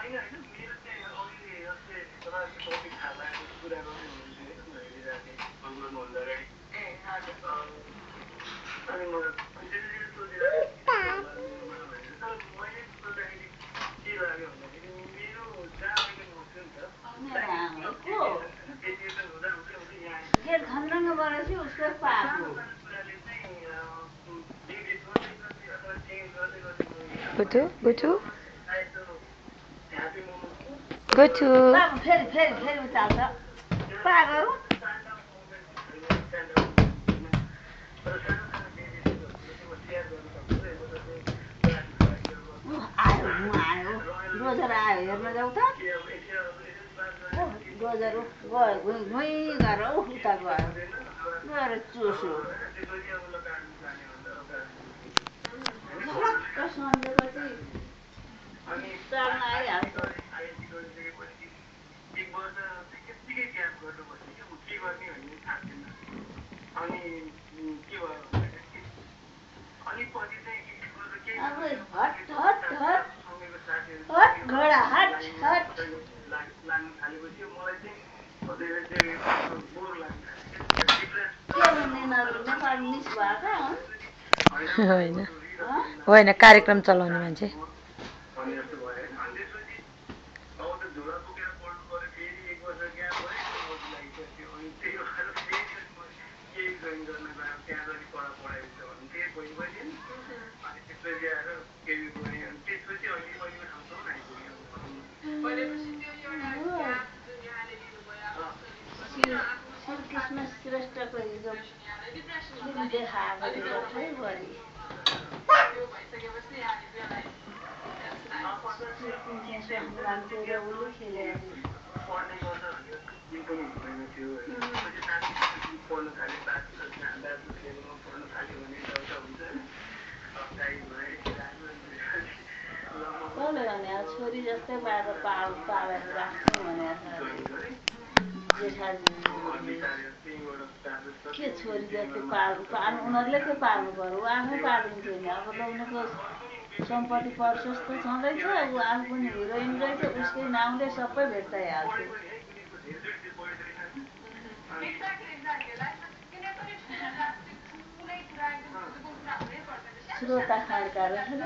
Goto, Goto, Goto. फेरि उचाल्छ पागल आयो डोजर आयो हेर्न जाऊ त डोजर गयो घुइँ गरेर उता गयो गएर चुस्यो झलक्क सम्झेपछि चाल्न आइहाल्छ हट हट हट हट घोडा हट हट नेपाल मिस भएका होइन होइन कार्यक्रम चलाउने मान्छे श्रीकृष्ण श्रेष्ठको हिजो फिल्म देखाएको थियो भरि मान्छे र उसले खेलेको कसले भने छोरी जस्तै पालेर राख्नु भनेको जेठाजीले के छोरी जस्तै पाल्नु उनीहरूले के पाल्नु पर्यो ऊ आफै पालिन्थ्यो नि अब त उनीको सम्पत्ति प्रशस्त छँदैछ ऊ आफू पनि हिरोइन रहेछ उसकै नाउँले सबै भेट्टाइहाल्थ्यो श्रोता खड्का रहेछ